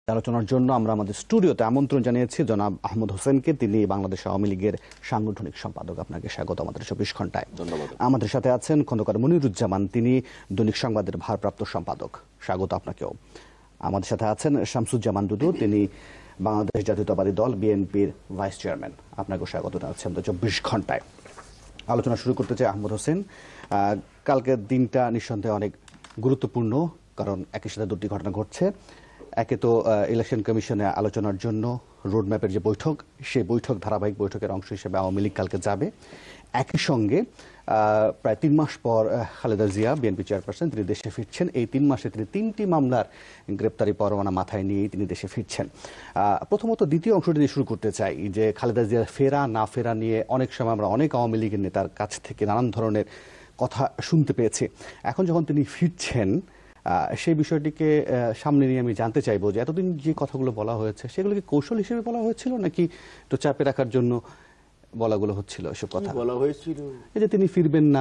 আলোচনার জন্য আমরা আমাদের স্টুডিওতে আমন্ত্রণ জানিয়েছি জনাব আহমদ হোসেনকে। তিনি বাংলাদেশ আওয়ামী লীগের সাংগঠনিক সম্পাদক। আপনাকে স্বাগত আমাদের 24 ঘন্টায়। ধন্যবাদ। আমাদের সাথে আছেন খন্দকার মনিরুজ্জামান, তিনি দৈনিক সংবাদের ভারপ্রাপ্ত সম্পাদক। স্বাগত আপনাকেও। আমাদের সাথে আছেন শামসুজ্জামান দুদু, তিনি বাংলাদেশ জাতীয়তাবাদী দল বিএনপির ভাইস চেয়ারম্যান। আপনাকেও স্বাগত জানাচ্ছি আমাদের 24 ঘন্টায়। আলোচনা শুরু করতে চাই আহমদ হোসেন। কালকের দিনটা নিঃসন্দেহে অনেক গুরুত্বপূর্ণ, কারণ একই সাথে দুটি ঘটনা ঘটছে। একে তো ইলেকশন কমিশনে আলোচনার জন্য রোডম্যাপের যে বৈঠক, সেই বৈঠক ধারাবাহিক বৈঠকের অংশ হিসেবে আওয়ামী লীগ কালকে যাবে। একই সঙ্গে প্রায় 3 মাস পর খালেদা জিয়া বিএনপি চেয়ারপারসন, তিনি দেশে ফিরছেন। এই 3 মাসে তিনি 3টি মামলার গ্রেপ্তারি পরোয়ানা মাথায় নিয়েই তিনি দেশে ফিরছেন। প্রথমত দ্বিতীয় অংশটি দিয়ে শুরু করতে চাই, যে খালেদা জিয়ার ফেরা না ফেরা নিয়ে অনেক সময় আমরা অনেক আওয়ামী লীগের নেতার কাছ থেকে নানান ধরনের কথা শুনতে পেয়েছি। এখন যখন তিনি ফিরছেন, সেই বিষয়টিকে সামনে নিয়ে আমি জানতে চাইবো যে এতদিন যে কথাগুলো বলা হয়েছে সেগুলো কি কৌশল হিসেবে বলা হয়েছিল, নাকি একটু চাপে রাখার জন্য বলাগুলো হচ্ছিল? এসব কথা বলা হয়েছিল, এই যে তিনি ফিরবেন না।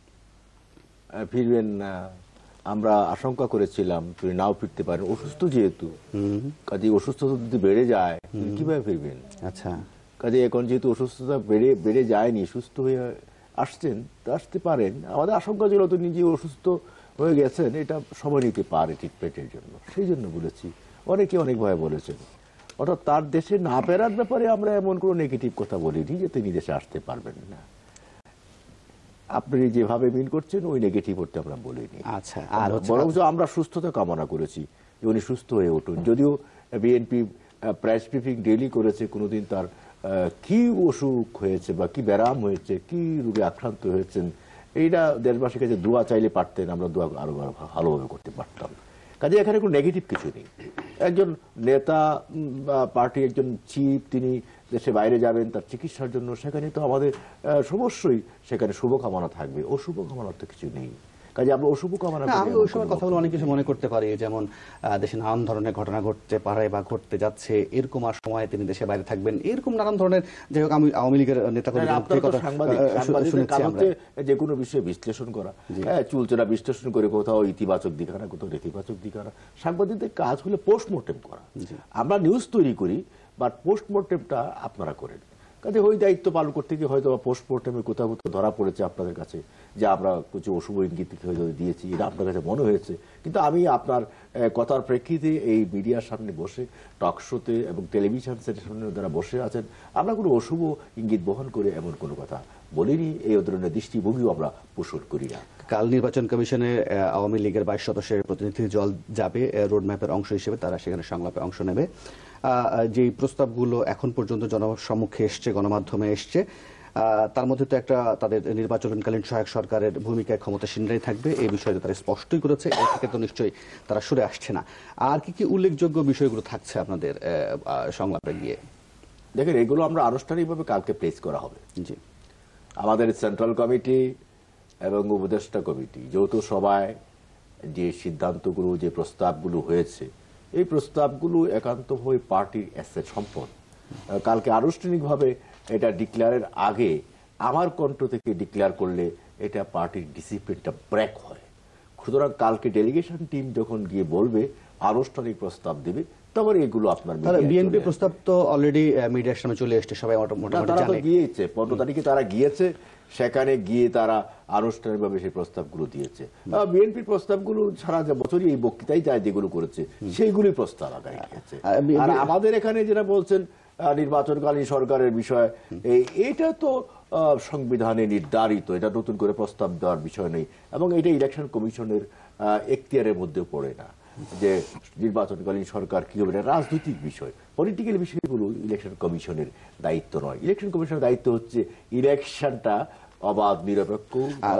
আমরা আশঙ্কা করেছিলাম তিনি নাও ফিরতে পারেন, অসুস্থ যেহেতু। কাজে অসুস্থতা যদি বেড়ে যায় কিভাবে ফিরবেন? আচ্ছা, কাজে এখন যেহেতু অসুস্থতা বেড়ে যায়নি, সুস্থ হয়ে আসছেন, তো আসতে পারেন। আমাদের আশঙ্কা ছিল তো নিজে অসুস্থ হয়ে গেছেন, এটা সময় নিতে পারে ট্রিটমেন্টের জন্য, সেই জন্য বলেছি। অনেকে অনেকভাবে বলেছেন। অর্থাৎ তার দেশে না ফেরার ব্যাপারে আমরা এমন কোনো নেগেটিভ কথা বলিনি যে তিনি দেশে আসতে পারবেন না। আপনি যেভাবে মিন করছেন ওই নেগেটিভ করতে আমরা বলিনি। আচ্ছা, আর বরং আমরা সুস্থতা কামনা করেছি যে উনি সুস্থ হয়ে উঠুন। যদিও বিএনপি প্রেস ব্রিফিং ডেইলি করেছে, কোনোদিন তার কি অসুখ হয়েছে বা কি ব্যারাম হয়েছে, কি রোগে আক্রান্ত হয়েছেন, এইটা দেশবাসীর কাছে দোয়া চাইলে পারতেন, আমরা দোয়া আরো ভালোভাবে করতে পারতাম। কাজে এখানে কোনো নেগেটিভ কিছু নেই। একজন নেতা বা পার্টির একজন চিফ, তিনি দেশে বাইরে যাবেন তার চিকিৎসার জন্য, সেখানে তো আমাদের অবশ্যই সেখানে শুভকামনা থাকবে। অশুভ কামনার তো কিছু নেই। কাজে আমরা অশুভ কামনা আমি ওই সময় কথাগুলো অনেক কিছু মনে করতে পারি, যেমন দেশে নানান ধরনের ঘটনা ঘটতে পারে বা ঘটতে যাচ্ছে, এরকম আর সময় তিনি দেশে বাইরে থাকবেন, এরকম নানান ধরনের। যাই হোক, আমি আওয়ামী লীগের নেতা যে কোনো বিষয়ে বিশ্লেষণ করা, চুলচেরা বিশ্লেষণ করে কোথাও ইতিবাচক দিক আনা, কোথাও নেতিবাচক দিক আনা। সাংবাদিকদের কাজ হলে পোস্টমর্টেম করা। আমরা নিউজ তৈরি করি, বাট পোস্টমর্টেমটা আপনারা করেন। কাজে ওই দায়িত্ব পালন করতে গিয়ে হয়তো পোস্টমর্টেমে কোথাও কোথাও ধরা পড়েছে আপনাদের কাছে যে আমরা কিছু অশুভ ইঙ্গিত হয়তো দিয়েছি, এটা আপনার কাছে মনে হয়েছে। কিন্তু আমি আপনার কথার প্রেক্ষিতে এই মিডিয়ার সামনে বসে, টক শোতে এবং টেলিভিশন সেটের সামনে যারা বসে আছেন, আমরা কোনো অশুভ ইঙ্গিত বহন করে এমন কোনো কথা বলিনি। এই ধরনের দৃষ্টিভঙ্গিও আমরা পোষণ করি না। কাল নির্বাচন কমিশনে আওয়ামী লীগের 22 সদস্যের প্রতিনিধি দল যাবে রোডম্যাপের অংশ হিসেবে, তারা সেখানে সংলাপে অংশ নেবে। যে প্রস্তাবগুলো এখন পর্যন্ত জনসম্মুখে এসছে, গণমাধ্যমে এসছে, তার মধ্যে তো একটা তাদের নির্বাচনকালীন সহায়ক সরকারের ভূমিকায় ক্ষমতাসীনরাই থাকবে, এই বিষয়টা তারা স্পষ্টই করেছে। এর থেকে তো নিশ্চয়ই তারা সরে আসছে না। আর কি কি উল্লেখযোগ্য বিষয়গুলো থাকছে আপনাদের সংলাপে গিয়ে? দেখেন, এগুলো আমরা আনুষ্ঠানিকভাবে কালকে প্লেস করা হবে। জি, আমাদের সেন্ট্রাল কমিটি এবং উপদেষ্টা কমিটি যৌথ সভায় যে সিদ্ধান্তগুলো, যে প্রস্তাবগুলো হয়েছে, এই প্রস্তাবগুলো একান্তভাবে পার্টির অ্যাসেট, সম্পদ। কালকে আনুষ্ঠানিকভাবে এটা ডিক্লেয়ারের আগে আমার কণ্ঠ থেকে ডিক্লেয়ার করলে এটা পার্টির ডিসিপ্লিনটা ব্রেক হয়। সুতরাং কালকে ডেলিগেশন টিম যখন গিয়ে বলবে, আনুষ্ঠানিক প্রস্তাব দেবে, তখন এগুলো আপনার বিএনপি প্রস্তাব তো অলরেডি মিডিয়ার সামনে চলে এসেছে, সবাই মোটামুটি গিয়েছে। 15 তারিখে তারা গিয়েছে, সেখানে গিয়ে তারা আনুষ্ঠানিকভাবে সেই প্রস্তাবগুলো দিয়েছে। বিএনপির প্রস্তাবগুলো সারা বছরই এই বক্তৃতায় যায় যেগুলো করেছে, সেইগুলি প্রস্তাব আগায় গিয়েছে। আর আমাদের এখানে যেটা বলছেন নির্বাচনকালীন সরকারের বিষয়, এটা তো সংবিধানে নির্ধারিত, এটা নতুন করে প্রস্তাব দেওয়ার বিষয় নেই, এবং এটা ইলেকশন কমিশনের এখতিয়ারের মধ্যে পড়ে না যে নির্বাচনকালীন সরকার কি হবে। এটা রাজনৈতিক বিষয়, পলিটিক্যাল বিষয়গুলো ইলেকশন কমিশনের দায়িত্ব নয়। ইলেকশন কমিশনের দায়িত্ব হচ্ছে ইলেকশনটা অবাধ, নিরপেক্ষ।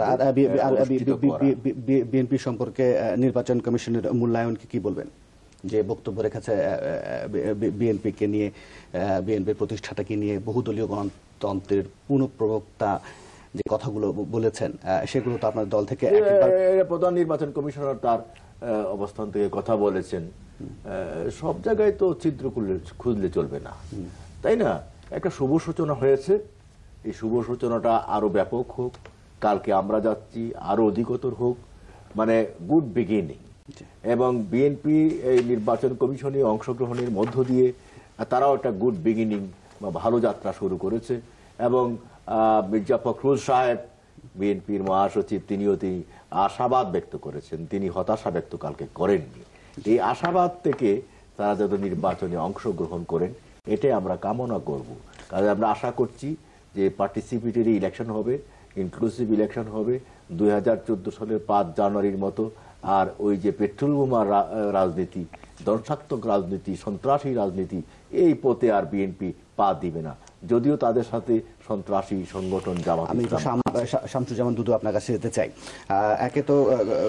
বিএনপি সম্পর্কে নির্বাচন কমিশনের মূল্যায়নকে কি বলবেন? যে বক্তব্য রেখেছে বিএনপিকে নিয়ে, বিএনপির প্রতিষ্ঠাটাকে নিয়ে, বহুদলীয় গণতন্ত্রের পুনঃপ্রবক্তা যে কথাগুলো বলেছেন, সেগুলো তো আপনার দল থেকে প্রধান নির্বাচন কমিশনার তার অবস্থান থেকে কথা বলেছেন। সব জায়গায় তো ছিদ্র খুঁজলে চলবে না, তাই না? একটা শুভ সূচনা হয়েছে, এই শুভ সূচনাটা আরো ব্যাপক হোক। কালকে আমরা যাচ্ছি, আরো অধিকতর হোক, মানে গুড বিগিনিং। এবং বিএনপি এই নির্বাচন কমিশনে অংশগ্রহণের মধ্য দিয়ে তারাও একটা গুড বিগিনিং বা ভালো যাত্রা শুরু করেছে। এবং মির্জা ফখরুল সাহেব বিএনপির মহাসচিব তিনি আশাবাদ ব্যক্ত করেছেন, তিনি হতাশা ব্যক্ত কালকে করেননি। এই আশাবাদ থেকে তারা যত নির্বাচনে অংশগ্রহণ করেন এটাই আমরা কামনা করব। কাজে আমরা আশা করছি যে পার্টিসিপেটরি ইলেকশন হবে, ইনক্লুসিভ ইলেকশন হবে 2014 সালের 5 জানুয়ারির মতো। আর ওই যে পেট্রোল বোমার রাজনীতি, ধ্বংসাত্মক রাজনীতি, সন্ত্রাসী রাজনীতি, এই পথে আর বিএনপি পা দিবে না, যদিও তাদের সাথে সন্ত্রাসী সংগঠন জামাত। আমি শামসুজ্জামান দুদু আপনার কাছে যেতে চাই। একে তো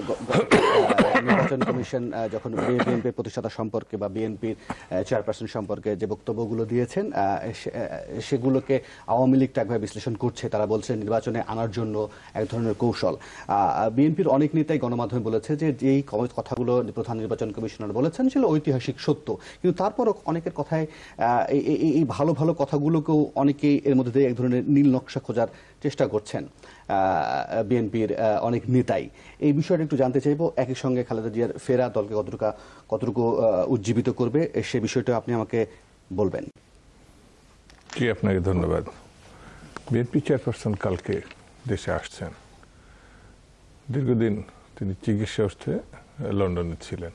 নির্বাচন কমিশন যখন বিএনপির প্রতিষ্ঠাতা সম্পর্কে বা বিএনপির চেয়ারপারসন সম্পর্কে যে বক্তব্যগুলো দিয়েছেন সেগুলোকে আওয়ামী লীগ একভাবে বিশ্লেষণ করছে। তারা বলছে নির্বাচনে আনার জন্য এক ধরনের কৌশল। বিএনপির অনেক নেতাই গণমাধ্যমে বলেছে যে যেই কথাগুলো প্রধান নির্বাচন কমিশনার বলেছেন ছিল ঐতিহাসিক সত্য, কিন্তু তারপরও অনেকের কথায় এই ভালো ভালো কথাগুলোকেও অনেকেই এর মধ্যে দিয়ে এক ধরনের নীল নকশা খোঁজার চেষ্টা করছেন বিএনপির অনেক নেতাই। এই বিষয়টা একটু জানতে চাইবো। একই সঙ্গে খালেদা জিয়ার ফেরা দলকে কতটুকু উজ্জীবিত করবে সে বিষয়টা আপনি আমাকে বলবেন। জি, আপনাকে ধন্যবাদ। বিএনপি চেয়ারপারসন কালকে দেশে আসছেন। দীর্ঘদিন তিনি চিকিৎসা অর্থে লন্ডনে ছিলেন।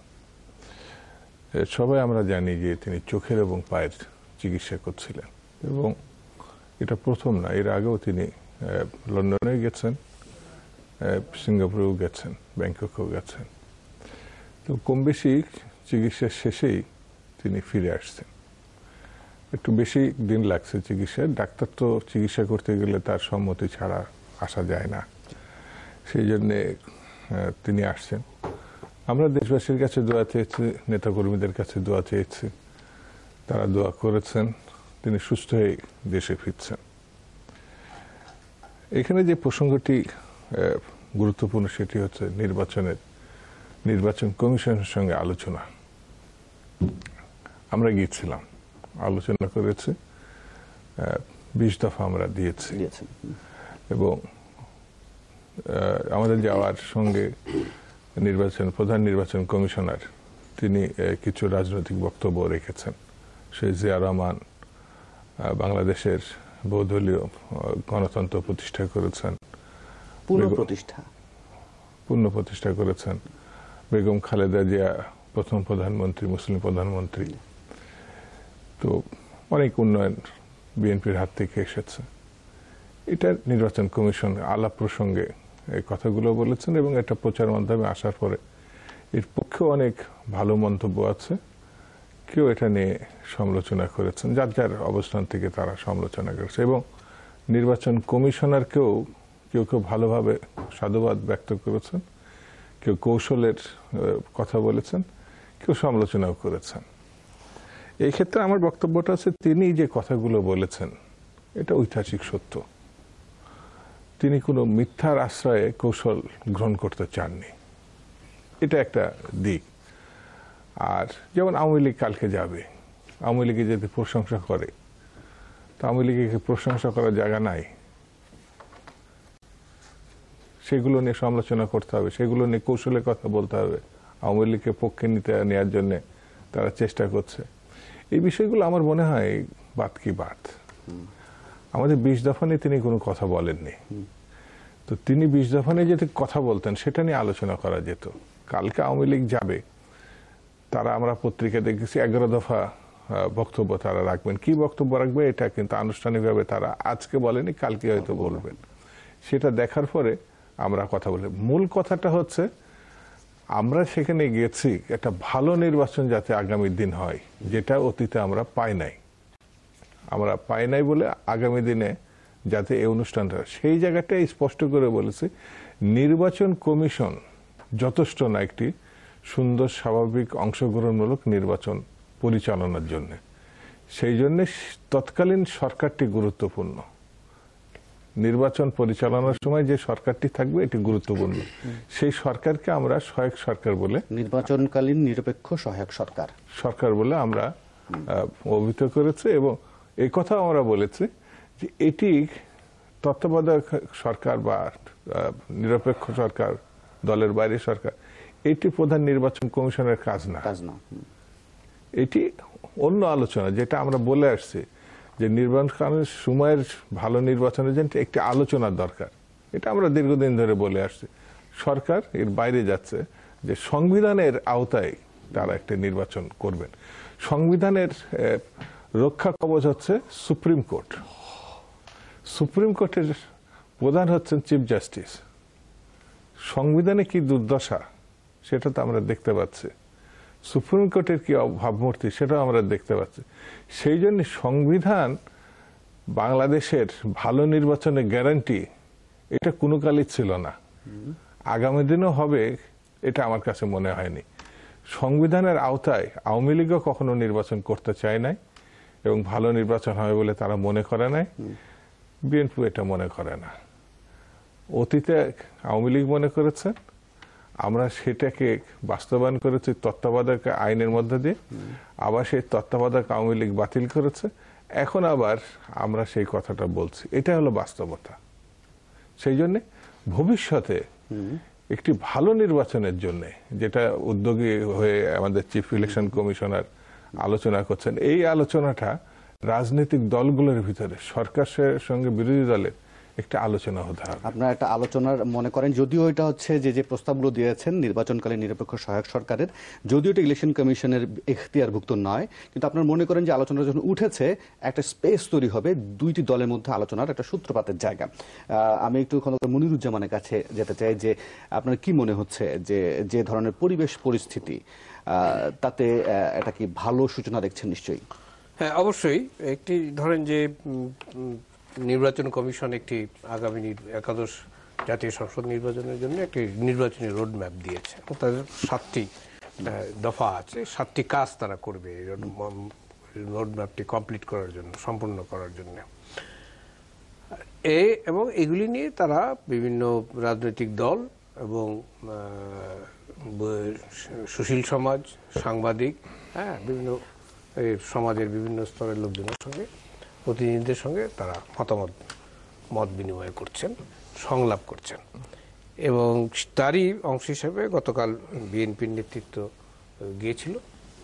সবাই আমরা জানি যে তিনি চোখের এবং পায়ের চিকিৎসা করছিলেন, এবং এটা প্রথম না, এর আগেও তিনি লন্ডনে গেছেন, সিঙ্গাপুরেও গেছেন, ব্যাংককেও গেছেন। তো কম বেশি চিকিৎসার শেষেই তিনি ফিরে আসছেন। একটু বেশি দিন লাগছে চিকিৎসায়। ডাক্তার তো চিকিৎসা করতে গেলে তার সম্মতি ছাড়া আসা যায় না, সেই জন্যে তিনি আসছেন। আমরা দেশবাসীর কাছে দোয়া চেয়েছি, নেতাকর্মীদের কাছে দোয়া চেয়েছি, তারা দোয়া করেছেন, তিনি সুস্থ হয়ে দেশে ফিরছেন। এখানে যে প্রসঙ্গটি গুরুত্বপূর্ণ সেটি হচ্ছে নির্বাচন কমিশনের সঙ্গে আলোচনা। আমরা গিয়েছিলাম, আলোচনা করেছি, 20 দফা আমরা দিয়েছি, এবং আমাদের যাওয়ার সঙ্গে প্রধান নির্বাচন কমিশনার তিনি কিছু রাজনৈতিক বক্তব্য রেখেছেন। সেই জিয়া রহমান বাংলাদেশের বহুদলীয় গণতন্ত্র প্রতিষ্ঠা করেছেন, পূর্ণ প্রতিষ্ঠা করেছেন। বেগম খালেদা জিয়া প্রথম প্রধানমন্ত্রী, মুসলিম প্রধানমন্ত্রী। তো অনেক উন্নয়ন বিএনপির হাত থেকে এসেছে। এটা নির্বাচন কমিশন আলাপ প্রসঙ্গে এই কথাগুলো বলেছেন, এবং এটা প্রচার মাধ্যমে আসার পরে এর পক্ষেও অনেক ভালো মন্তব্য আছে। কেউ এটা নিয়ে সমালোচনা করেছেন, যার যার অবস্থান থেকে তারা সমালোচনা করেছে, এবং নির্বাচন কমিশনারকেও কেউ কেউ ভালোভাবে সাধুবাদ ব্যক্ত করেছেন, কেউ কৌশলের কথা বলেছেন, কেউ সমালোচনাও করেছেন। এই ক্ষেত্রে আমার বক্তব্যটা আছে, তিনি যে কথাগুলো বলেছেন এটা ঐতিহাসিক সত্য। তিনি কোনো মিথ্যার আশ্রয়ে কৌশল গ্রহণ করতে চাননি, এটা একটা দিক। আর যেমন আওয়ামী লীগ কালকে যাবে, আওয়ামী লীগে যদি প্রশংসা করে, তো আওয়ামী লীগে প্রশংসা করার জায়গা নাই, সেগুলো নিয়ে সমালোচনা করতে হবে, সেগুলো নিয়ে কৌশলের কথা বলতে হবে। আওয়ামী লীগকে পক্ষে নেওয়ার জন্য তারা চেষ্টা করছে। এই বিষয়গুলো আমার মনে হয় বাত কি বাত। আমাদের 20 দফা নিয়ে তিনি কোনো কথা বলেননি। তো তিনি 20 দফা নিয়ে যদি কথা বলতেন সেটা নিয়ে আলোচনা করা যেত। কালকে আওয়ামী লীগ যাবে, তারা আমরা পত্রিকা দেখেছি 11 দফা বক্তব্য তারা রাখবেন। কি বক্তব্য রাখবে এটা কিন্তু আনুষ্ঠানিকভাবে তারা আজকে বলেনি, কালকে হয়তো বলবেন। সেটা দেখার পরে আমরা কথা বলি। মূল কথাটা হচ্ছে আমরা সেখানে গেছি একটা ভালো নির্বাচন যাতে আগামী দিন হয়, যেটা অতীতে আমরা পাই নাই বলে আগামী দিনে যাতে এই অনুষ্ঠানটা, সেই জায়গাটা স্পষ্ট করে বলেছে নির্বাচন কমিশন যথেষ্ট না একটি সুন্দর স্বাভাবিক অংশগ্রহণমূলক নির্বাচন পরিচালনার জন্য। সেই জন্য তৎকালীন সরকারটি গুরুত্বপূর্ণ। নির্বাচন পরিচালনার সময় যে সরকারটি থাকবে এটি গুরুত্বপূর্ণ। সেই সরকারকে আমরা সহায়ক সরকার বলে, নির্বাচনকালীন নিরপেক্ষ সহায়ক সরকার বলে আমরা অভিহিত করেছি, এবং এই কথা আমরা বলেছি যে এটি তত্ত্বাবধায়ক সরকার বা নিরপেক্ষ সরকার, দলের বাইরে সরকার, এটি প্রধান নির্বাচন কমিশনের কাজ না। এটি অন্য আলোচনা, যেটা আমরা বলে আসছি যে নির্বাচনের সময়ের ভালো নির্বাচনের জন্য একটি আলোচনার দরকার। এটা আমরা দীর্ঘদিন ধরে বলে আসছি। সরকার এর বাইরে যাচ্ছে যে সংবিধানের আওতায় তারা একটা নির্বাচন করবেন। সংবিধানের রক্ষা কবচ হচ্ছে সুপ্রিম কোর্ট। সুপ্রিম কোর্টের প্রধান হচ্ছেন চিফ জাস্টিস। সংবিধানে কি দুর্দশা সেটা তো আমরা দেখতে পাচ্ছি, সুপ্রিম কোর্টের কি ভাবমূর্তি সেটাও আমরা দেখতে পাচ্ছি। সেই জন্য সংবিধান বাংলাদেশের ভালো নির্বাচনের গ্যারান্টি এটা কোনো কালই ছিল না, আগামী দিনও হবে এটা আমার কাছে মনে হয়নি। সংবিধানের আওতায় আওয়ামী লীগও কখনো নির্বাচন করতে চায় নাই এবং ভালো নির্বাচন হবে বলে তারা মনে করে নাই, বিএনপি এটা মনে করে না। অতীতে আওয়ামী লীগ মনে করেছে, আমরা সেটাকে বাস্তবায়ন করেছি তত্ত্বাবধায়ক আইনের মধ্যে দিয়ে, আবার সেই তত্ত্বাবধায়ক আওয়ামী লীগ বাতিল করেছে, এখন আবার আমরা সেই কথাটা বলছি। এটা হলো বাস্তবতা। সেই জন্য ভবিষ্যতে একটি ভালো নির্বাচনের জন্য যেটা উদ্যোগী হয়ে আমাদের চিফ ইলেকশন কমিশনার আলোচনা করছেন, এই আলোচনাটা রাজনৈতিক দলগুলোর ভিতরে সরকারের সঙ্গে বিরোধী দলের একটা আলোচনা হতে হবে। আপনারা একটা আলোচনার মনে করেন, যদিও এটা হচ্ছে যে প্রস্তাবগুলো দিয়েছেন নির্বাচনকালীন নিরপেক্ষ সহায়ক সরকারের, যদিও এটা ইলেকশন কমিশনের এখতিয়ারভুক্ত নয়, কিন্তু আপনারা মনে করেন যে আলোচনা যখন উঠেছে একটা স্পেস তৈরি হবে দুইটি দলের মধ্যে আলোচনার একটা সূত্রপাতের জায়গা। আমি একটু মনিরুজ্জামানের কাছে যেতে চাই যে আপনার কি মনে হচ্ছে যে ধরনের পরিবেশ পরিস্থিতি তাতে এটা কি ভালো সূচনা দেখছেন? নিশ্চয়ই হ্যাঁ, অবশ্যই। একটি ধরেন যে নির্বাচন কমিশন একটি আগামী একাদশ জাতীয় সংসদ নির্বাচনের জন্য একটি নির্বাচনী রোডম্যাপ দিয়েছে। তাদের 7টি দফা আছে, 7টি কাজ তারা করবে এই রোডম্যাপটি কমপ্লিট করার জন্য, সম্পূর্ণ করার জন্য। এবং এগুলি নিয়ে তারা বিভিন্ন রাজনৈতিক দল এবং সুশীল সমাজ, সাংবাদিক, হ্যাঁ, বিভিন্ন সমাজের বিভিন্ন স্তরের লোকজনের সঙ্গে, প্রতিনিধিদের সঙ্গে তারা মত বিনিময় করছেন, সংলাপ করছেন। এবং তারই অংশ হিসেবে গতকাল বিএনপির নেতৃত্ব গিয়েছিল।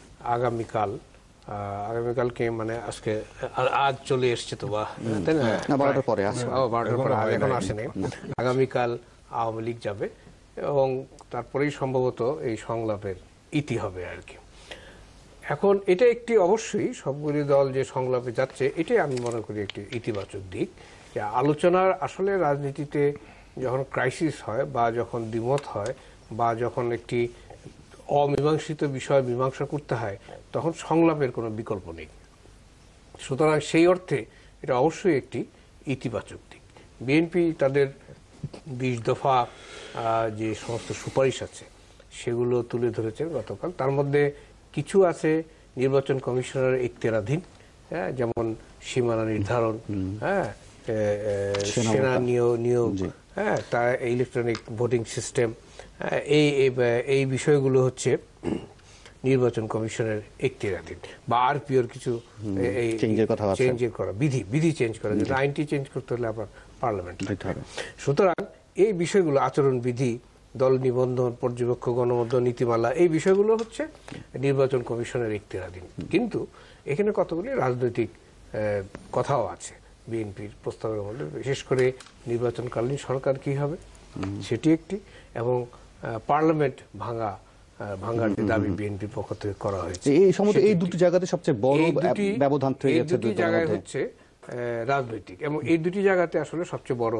আগামীকালকে মানে আজ চলে এসছে তো, বা 12টার পরে এখন আসেনি। আগামীকাল আওয়ামী লীগ যাবে এবং তারপরেই সম্ভবত এই সংলাপের ইতি হবে আর কি। এখন এটা একটি অবশ্যই সবগুলি দল যে সংলাপে যাচ্ছে, এটাই আমি মনে করি একটি ইতিবাচক দিক। যে আলোচনার আসলে রাজনীতিতে যখন ক্রাইসিস হয় বা যখন দ্বিমত হয় বা যখন একটি অমীমাংসিত বিষয় মীমাংসা করতে হয়, তখন সংলাপের কোনো বিকল্প নেই। সুতরাং সেই অর্থে এটা অবশ্যই একটি ইতিবাচক দিক। বিএনপি তাদের 20 দফা যে সমস্ত সুপারিশ আছে সেগুলো তুলে ধরেছেন গতকাল। তার মধ্যে কিছু আছে নির্বাচন কমিশনের এখতিয়ারাধীন, হ্যাঁ, যেমন সীমানা নির্ধারণ, হ্যাঁ, সেনা নিয়োগ, হ্যাঁ, তার ইলেকট্রনিক ভোটিং সিস্টেম, এই বিষয়গুলো হচ্ছে নির্বাচন কমিশনের এখতিয়ারাধীন। বা আরপিওর কিছু চেঞ্জের করা, বিধি চেঞ্জ করা, যেটা আইনটি চেঞ্জ করতে হলে আবার পার্লামেন্ট লাগতে হবে। সুতরাং এই বিষয়গুলো, আচরণ বিধি, দল নিবন্ধন, পর্যবেক্ষক গণমাধ্যম নীতিমালা, এই বিষয়গুলো হচ্ছে নির্বাচন কমিশনের এখতিয়ারাধীন। কিন্তু এখানে কতগুলি রাজনৈতিক কথাও আছে বিএনপির প্রস্তাবের মধ্যে, বিশেষ করে নির্বাচনকালীন সরকার কি হবে সেটি একটি, এবং পার্লামেন্ট ভাঙার যে দাবি বিএনপির পক্ষ থেকে করা হয়েছে। এই দুটি জায়গাতে সবচেয়ে বড় ব্যবধান তৈরি হচ্ছে। দুটি জায়গায় হচ্ছে রাজনৈতিক, এবং এই দুটি জায়গাতে আসলে সবচেয়ে বড়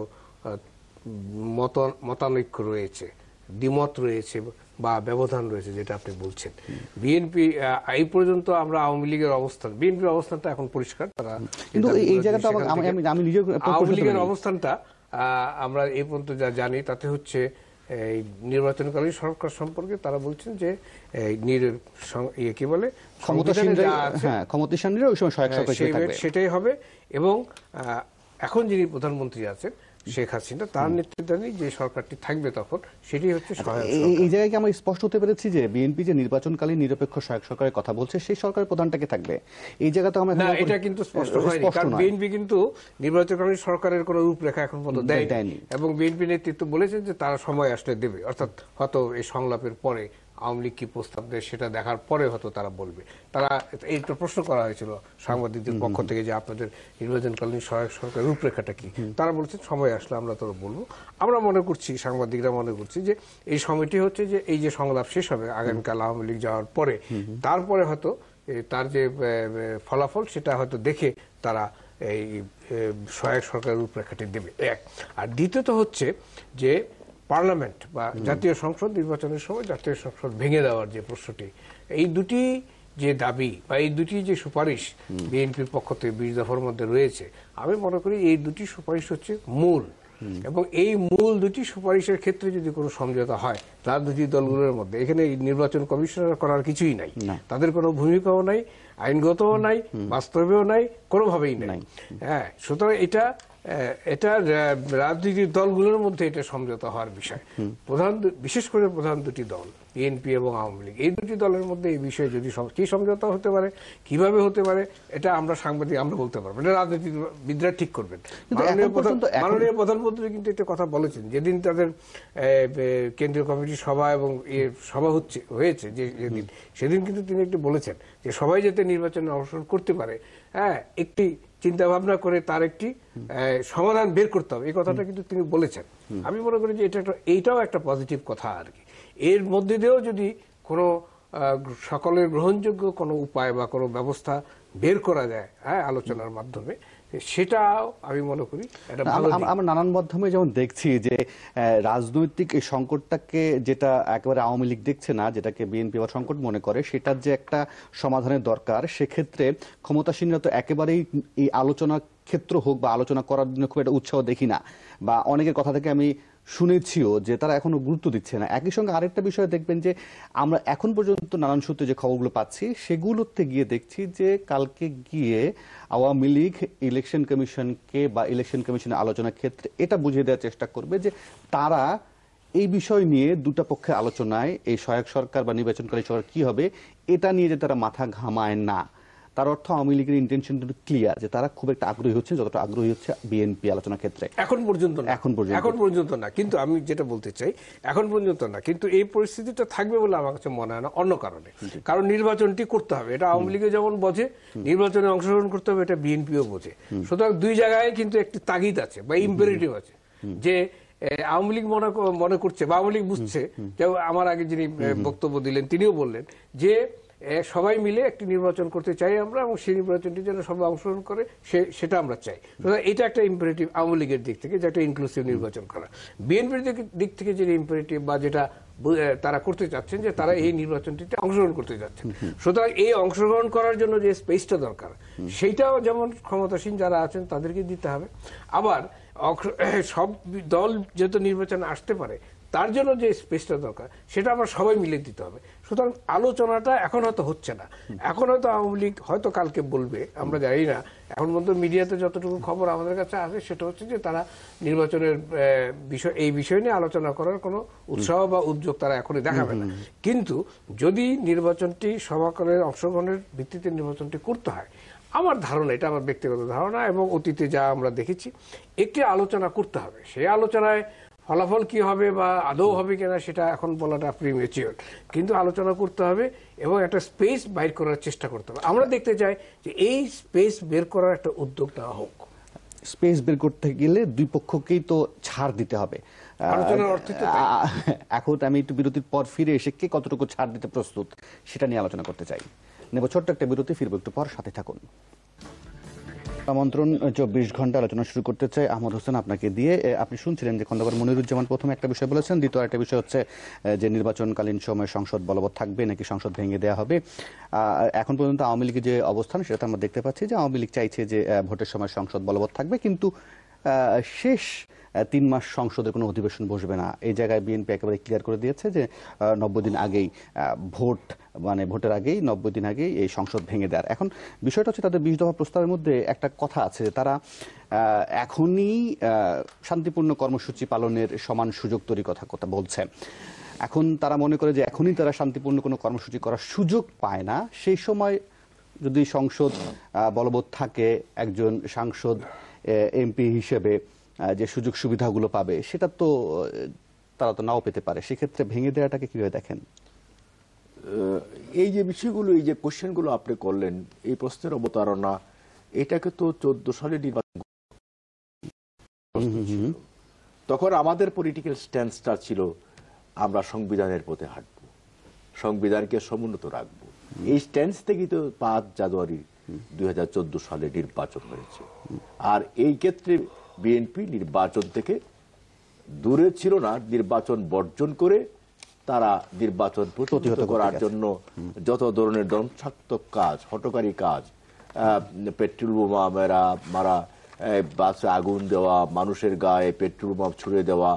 মতানৈক্য রয়েছে, দ্বিমত রয়েছে বা ব্যবধান রয়েছে, যেটা আপনি বলছেন। বিএনপি এই পর্যন্ত আমরা আওয়ামী লীগের অবস্থানটা এখন পরিষ্কার। তারা কিন্তু এই জায়গাটা আওয়ামী লীগের অবস্থানটা আমরা এই পর্যন্ত যা জানি তাতে হচ্ছে এই নির্বাচনকালীন সরকার সম্পর্কে তারা বলছেন যে কি বলে ক্ষমতাসীনরা ওই সময় সহায়ক সরকার হিসেবে থাকবে, সেটাই হবে। এবং এখন যিনি প্রধানমন্ত্রী আছেন শেখ হাসিনা, তার নেতৃত্বাধীন যে সরকারটি থাকবে তখন সেটি হচ্ছে সহায়ক এই জায়গায় কি আমরা স্পষ্ট হতে পেরেছি যে বিএনপি যে নির্বাচনকালীন নিরপেক্ষ সহায়ক সরকারের কথা বলছে সেই সরকারের প্রধানটাকে থাকবে? এই জায়গা তো আমরা না, এটা কিন্তু স্পষ্ট হয়নি, কারণ বিএনপি কিন্তু নির্বাচনকালীন সরকারের কোনো রূপরেখা এখন পর্যন্ত দেয়নি এবং বিএনপি নেতৃত্ব বলেছেন যে তারা সময় আসলে দেবে, অর্থাৎ হয়তো এই সংলাপের পরে আওয়ামী লীগ কি প্রস্তাব দেয় সেটা দেখার পরে হয়তো তারা বলবে। তারা এইটা প্রশ্ন করা হয়েছিল সাংবাদিকদের পক্ষ থেকে যে আপনাদের নির্বাচনকালীন সহায়ক সরকারের রূপরেখাটা কি, তারা বলছেন সময় আসলে আমরা তো বলবো। আমরা মনে করছি, সাংবাদিকরা মনে করছি যে এই সময়টি হচ্ছে যে এই যে সংলাপ শেষ হবে আগামীকাল আওয়ামী লীগ যাওয়ার পরে, তারপরে হয়তো তার যে ফলাফল সেটা হয়তো দেখে তারা এই সহায়ক সরকারের রূপরেখাটি দেবে, এক। আর দ্বিতীয়ত হচ্ছে যে পার্লামেন্ট বা জাতীয় সংসদ নির্বাচনের সময় জাতীয় সংসদ ভেঙে দেওয়ার যে প্রশ্নটি, এই দুটি যে দাবি বা এই দুটি যে সুপারিশ বিএনপির পক্ষ থেকে 20 দফার মধ্যে রয়েছে, আমি মনে করি এই দুটি সুপারিশ হচ্ছে মূল, এবং এই মূল দুটি সুপারিশের ক্ষেত্রে যদি কোনো সমঝোতা হয় রাজনৈতিক দলগুলোর মধ্যে, এখানে নির্বাচন কমিশনার করার কিছুই নাই, তাদের কোনো ভূমিকাও নাই, আইনগতও নাই, বাস্তবেও নাই, কোনোভাবেই নাই। হ্যাঁ, সুতরাং এটা রাজনৈতিক দলগুলোর মধ্যে এটা সমঝোতা হওয়ার বিষয়। বিশেষ করে প্রধান দুটি দল বিএনপি এবং আওয়ামী লীগ, এই দুটি দলের মধ্যে এই বিষয়ে যদি কি সমঝোতা হতে পারে, কিভাবে হতে পারে, এটা আমরা সাংবাদিক আমরা বলতে পারবো, এটা রাজনীতিবিদরা ঠিক করবেন। মাননীয় প্রধানমন্ত্রী কিন্তু একটা কথা বলেছেন যেদিন তাদের কেন্দ্রীয় কমিটির সভা এবং সভা হয়েছে সেদিন কিন্তু তিনি একটু বলেছেন যে সবাই যাতে নির্বাচনে অংশগ্রহণ করতে পারে, হ্যাঁ, একটি চিন্তা ভাবনা করে তার একটি সমাধান বের করতে হবে, এই কথাটা কিন্তু তিনি বলেছেন। আমি মনে করি যে এইটাও একটা পজিটিভ কথা আর কি। এর মধ্যে দিয়েও যদি কোনো সকলের গ্রহণযোগ্য কোনো উপায় বা কোনো ব্যবস্থা বের করা যায়, হ্যাঁ, আলোচনার মাধ্যমে, সেটাও আমি মনে করি এটা ভালো। আমরা নানান মাধ্যমে যেমন দেখছি যে রাজনৈতিক এই সংকটটাকে যেটা একেবারে আওয়ামী লীগ দেখছে না, যেটাকে বিএনপি বা সংকট মনে করে, সেটার যে একটা সমাধানের দরকার, সেক্ষেত্রে ক্ষমতাসীনরা তো একেবারেই এই আলোচনা ক্ষেত্র হোক বা আলোচনা করার জন্য খুব একটা উৎসাহ দেখি না, বা অনেকের কথা থেকে আমি শুনেছিও যে তারা এখনো গুরুত্ব দিচ্ছে না। একই সঙ্গে আরেকটা বিষয় দেখবেন যে আমরা এখন পর্যন্ত নানান সূত্রে যে খবরগুলো পাচ্ছি সেগুলোতে গিয়ে দেখছি যে কালকে গিয়ে আওয়ামী লীগ ইলেকশন কমিশনকে বা ইলেকশন কমিশনের আলোচনার ক্ষেত্রে এটা বুঝিয়ে দেওয়ার চেষ্টা করবে যে তারা এই বিষয় নিয়ে দুটা পক্ষের আলোচনায় এই সহায়ক সরকার বা নির্বাচনকারী সরকার কি হবে এটা নিয়ে যে তারা মাথা ঘামায় না, তার অর্থ আওয়ামী লীগের ইন্টেনশন ক্লিয়ার যে তারা খুব একটা আগ্রহী হচ্ছে যতটা আগ্রহী হচ্ছে বিএনপি আলোচনার ক্ষেত্রে। এখন পর্যন্ত না, কিন্তু আমি যেটা বলতে চাই এখন পর্যন্ত না, কিন্তু এই পরিস্থিতিটা থাকবে বলে আমার কাছে মনে হয় না অন্য কারণে। কারণ নির্বাচনটি করতে হবে, এটা আওয়ামী লীগে যেমন বোঝে, নির্বাচনে অংশগ্রহণ করতে হবে এটা বিএনপিও বোঝে। সুতরাং দুই জায়গায় কিন্তু একটি তাগিদ আছে বা ইম্পেরেটিভ আছে যে আওয়ামী লীগ মনে করছে বা আওয়ামী লীগ বুঝছে, যে আমার আগে যিনি বক্তব্য দিলেন তিনিও বললেন যে সবাই মিলে একটি নির্বাচন করতে চাই আমরা, এবং সেই নির্বাচনটি যেন সবাই অংশগ্রহণ করে সেটা আমরা চাই। এটা একটা ইম্পারেটিভ আওয়ামী লীগের দিক থেকে, যে একটা ইনক্লুসিভ নির্বাচন করা। বিএনপির দিক থেকে যে ইম্পারেটিভ বা যেটা তারা করতে চাচ্ছেন যে তারা এই নির্বাচনটিতে অংশগ্রহণ করতে যাচ্ছেন। সুতরাং এই অংশগ্রহণ করার জন্য যে স্পেসটা দরকার সেইটাও যেমন ক্ষমতাসীন যারা আছেন তাদেরকে দিতে হবে, আবার সব দল যেহেতু নির্বাচনে আসতে পারে তার জন্য যে স্পেসটা দরকার সেটা আমরা সবাই মিলে দিতে হবে। সুতরাং আলোচনাটা এখন হয়তো হচ্ছে না, এখন হয়তো আওয়ামী লীগ হয়তো কালকে বলবে, আমরা জানি না। এখন পর্যন্ত মিডিয়াতে যতটুকু খবর আমাদের কাছে আসে সেটা হচ্ছে যে তারা নির্বাচনের এই বিষয় নিয়ে আলোচনা করার কোনো উৎসাহ বা উদ্যোগ তারা এখনই দেখাবে না। কিন্তু যদি নির্বাচনটি সবাইকারের অংশগ্রহণের ভিত্তিতে নির্বাচনটি করতে হয়, আমার ধারণা, এটা আমার ব্যক্তিগত ধারণা এবং অতীতে যা আমরা দেখেছি, একটি আলোচনা করতে হবে। সেই আলোচনায় ফলাফল কি হবে বা আদৌ হবে কিনা সেটা এখন বলাটা প্রিমেচিওর, কিন্তু আলোচনা করতে হবে এবং একটা স্পেস বাইর করার চেষ্টা করতে হবে। আমরা দেখতে চাই যে এই স্পেস বের করার একটা উদ্যোগ নেওয়া হোক। স্পেস বের করতে গেলে দুই পক্ষকেই তো ছাড় দিতে হবে। এখন আমি একটু বিরতির পর ফিরে এসে কে কতটুকু ছাড় দিতে প্রস্তুত সেটা নিয়ে আলোচনা করতে চাই। নেব ছোট্ট একটা বিরতি, ফিরবো একটু পর, সাথে থাকুন। আমন্ত্রণ 24 ঘন্টা আলোচনা শুরু করতে চাই আহমদ হোসেন আপনাকে দিয়ে। আপনি শুনছিলেন যে খন্দকার মনিরুজ্জামান প্রথমে একটা বিষয় বলেছেন, দ্বিতীয় একটা বিষয় হচ্ছে যে নির্বাচনকালীন সময় সংসদ বলবৎ থাকবে নাকি সংসদ ভেঙে দেওয়া হবে। এখন পর্যন্ত আওয়ামী লীগের যে অবস্থান সেটা আমরা দেখতে পাচ্ছি যে আওয়ামী লীগ চাইছে যে ভোটের সময় সংসদ বলবৎ থাকবে, কিন্তু শেষ 3 মাস সংসদের কোনো অধিবেশন বসবে না, এই জায়গায় বিএনপি একেবারে ক্লিয়ার করে দিয়েছে যে 90 দিন আগেই ভোটের আগেই 90 দিন আগেই এই সংসদ ভেঙে দেওয়ার। এখন বিষয়টা হচ্ছে তাদের 20 দফা প্রস্তাবের মধ্যে একটা কথা আছে যে তারা এখনই শান্তিপূর্ণ কর্মসূচি পালনের সমান সুযোগ তৈরির কথা বলছে। এখন তারা মনে করে যে এখনই তারা শান্তিপূর্ণ কোনো কর্মসূচি করার সুযোগ পায় না, সেই সময় যদি সংসদ বলবৎ থাকে, একজন সাংসদ এমপি হিসেবে যে সুযোগ সুবিধাগুলো পাবে সেটা তো তারা তো নাও পেতে পারে। সেক্ষেত্রে ভেঙে দেওয়াটাকে কিভাবে দেখেন? এই যে বিষয়গুলো, এই যে কোশ্চেনগুলো আপনি করলেন, এই প্রশ্নের অবতারণা, এটাকে তো 14 সালে নির্বাচন তখন আমাদের পলিটিক্যাল স্ট্যান্সটা ছিল আমরা সংবিধানের পথে হাঁটবো, সংবিধানকে সমুন্নত রাখবো। এই স্ট্যান্স থেকেই তো 5 জানুয়ারি 2014 সালে নির্বাচন হয়েছে। আর এই ক্ষেত্রে বিএনপি নির্বাচন থেকে দূরে ছিল না, নির্বাচন বর্জন করে তারা নির্বাচন প্রতিহত করার জন্য যত ধরনের ধ্বংসাত্মক কাজ, হঠকারী কাজ, পেট্রোল বোমা মারা, বাসে আগুন দেওয়া, মানুষের গায়ে পেট্রোল বোমা ছুড়ে দেওয়া,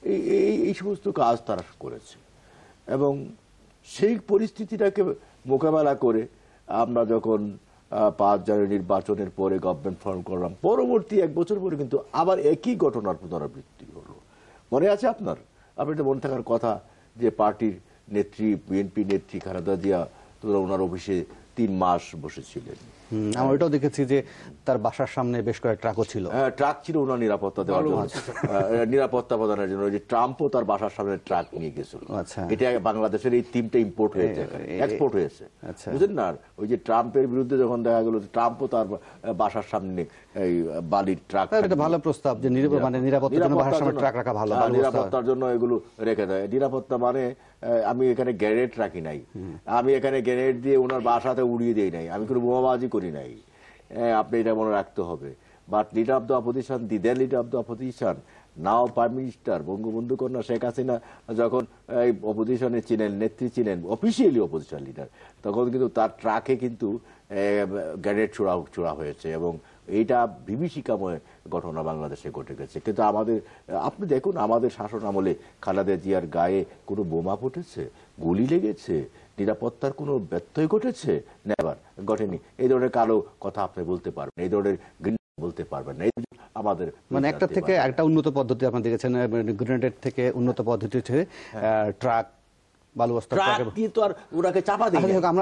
এই সমস্ত কাজ তারা করেছে। এবং সেই পরিস্থিতিটাকে মোকাবেলা করে আমরা যখন 5 জানুয়ারি নির্বাচনের পরে গভর্নমেন্ট ফর্ম করলাম, পরবর্তী 1 বছর পরে কিন্তু আবার একই ঘটনার পুনরাবৃত্তি হলো। মনে আছে আপনার মনে থাকার কথা যে পার্টির নেত্রী, বিএনপি নেত্রী খালেদা জিয়া ওনার অফিসে 3 মাস বসেছিলেন। আমরা ওইটাও দেখেছি যে তার বাসার সামনে বেশ কয়েক ট্রাকও ছিল। ট্রাক ছিল ওনার নিরাপত্তা দেওয়ার জন্য, নিরাপত্তা প্রদানের জন্য। যে ট্রাম্পও তার বাসার সামনে ট্রাক নিয়ে গেছিল। এটা বাংলাদেশের এই টিমটা ইম্পোর্ট হয়েছে, এক্সপোর্ট হয়েছে, বুঝলেন না? ওই যে ট্রাম্পের বিরুদ্ধে যখন দেখা গেল, ট্রাম্পও তার বাসার সামনে এই বালির ট্রাক। এটা ভালো প্রস্তাব যে নিরাপত্তার জন্য বাসার সামনে ট্রাক রাখা ভালো, নিরাপত্তার জন্য এগুলো রেখে দেয়। নিরাপত্তা মানে আমি এখানে গ্রেনেড রাখি নাই, আমি এখানে গ্রেনেড দিয়ে ওনার বাসাতে উড়িয়ে দিই নাই, আমি কোনো বোমাবাজি করি নাই। আপনি এটা মনে রাখতে হবে। But leader of the opposition, the then leader of the opposition, now prime minister Bangabandhu কন্যা শেখ হাসিনা যখন এই অপোজিশনে ছিলেন, নেত্রী ছিলেন, অফিসিয়ালি অপোজিশন লিডার, তখন কিন্তু তার ট্রাকে কিন্তু গ্রেনেড ছোড়া হয়েছে। এবং এইটা বিভীষিকাময় ঘটনা বাংলাদেশে ঘটে গেছে। কিন্তু আপনি দেখুন, আমাদের শাসন আমলে খালেদা জিয়ার গায়ে কোনো বোমা ফুটেছে, গুলি লেগেছে, নিরাপত্তার কোনো ব্যত্যয় ঘটেছে? নেভার, ঘটেনি। এই ধরনের কালো কথা আপনি বলতে পারবেন, এই ধরনের বলতে পারবেন না। আমাদের একটা থেকে একটা উন্নত পদ্ধতি আপনি দেখেছেন, গ্রেনেডের থেকে উন্নত পদ্ধতি হচ্ছে ট্রাক, বালু বস্তা দিয়ে তো আর ওনাকে চাপা দিই।